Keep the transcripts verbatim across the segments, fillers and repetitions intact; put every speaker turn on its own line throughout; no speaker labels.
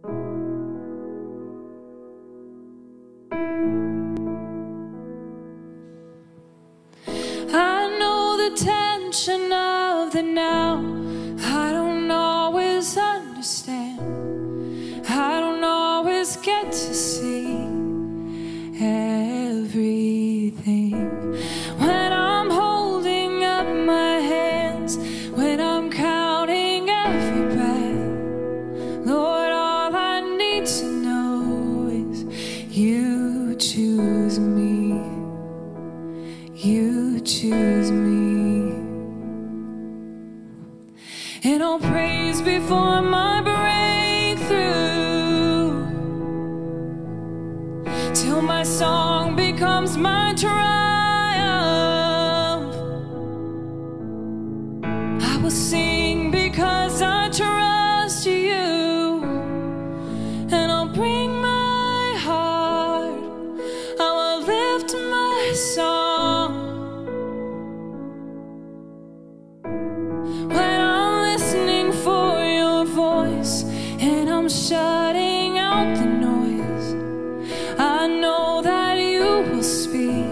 I know the tension of the now. I don't always understand. I don't always get to see everything. When I'm holding up my hands, when I'm counting every breath, Lord, all I need to know is you choose me. You choose me. And I'll praise before my breakthrough, till my song becomes my triumph. I will sing because I trust you, and I'll bring my heart, I will lift my song. When I'm listening for your voice and I'm shutting out the noise, I know that you will speak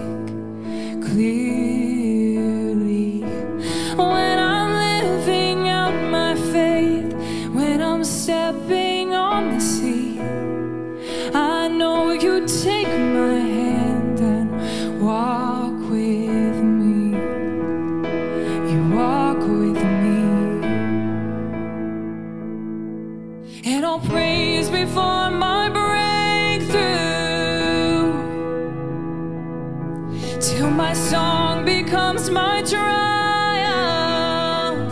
clearly. When I'm living out my faith, when I'm stepping on the sea, I know you take my hand and walk with me. You walk with me. And I'll praise before my breakthrough, till my song becomes my triumph.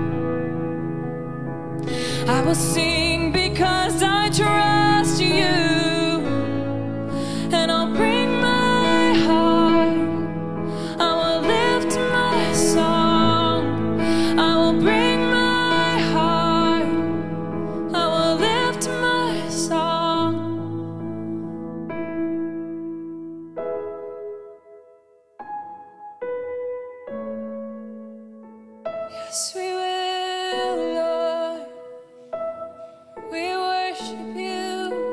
I will sing because I trust you, and I'll bring my heart, I will lift my song. I will bring my heart, I will lift my song. Yes, we will, Lord. We worship you.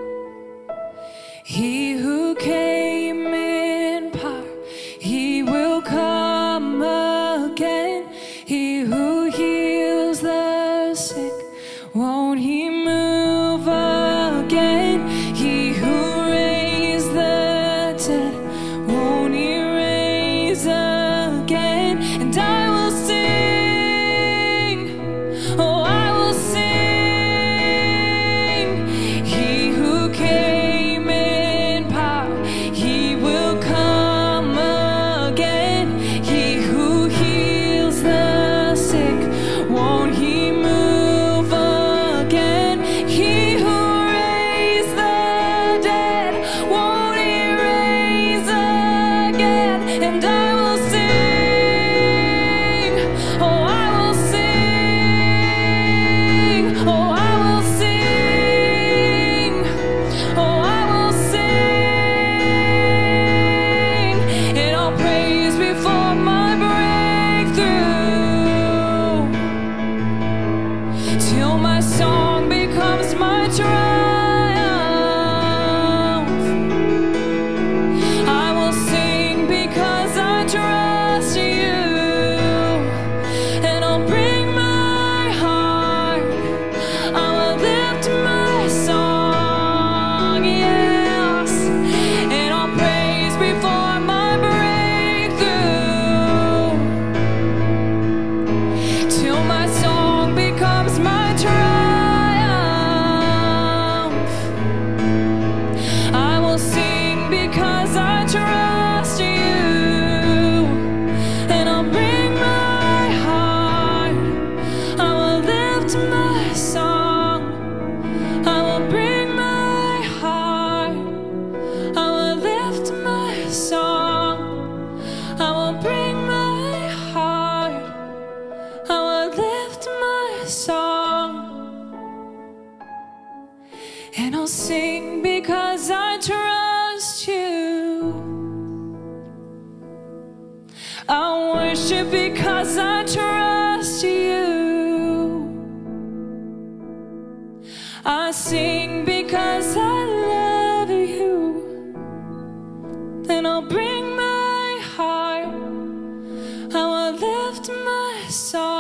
He who came in power, he will come again. He who heals the sick, won't he move again? He who raised the dead, won't he raise again? And I will sing, oh, I will sing. He who came in power, he will come again. He who heals the sick, won't he move again? He who raised the dead, won't he raise again? And I will sing, oh, I will sing, oh, I will sing, oh, I will sing. And I'll praise before my breakthrough, till my song becomes my triumph. I will sing because I trust you, and I'll bring my heart, I will lift my song, yes. And I'll praise before my breakthrough, till my song becomes my triumph. I will sing because I trust you, and I'll bring my heart, I will lift my song. I will bring my heart, I will lift my song. I will bring my heart, I will lift my song. And I'll sing because I trust you. I worship because I trust you. I sing because I love you. Then I'll bring my heart, I will lift my song.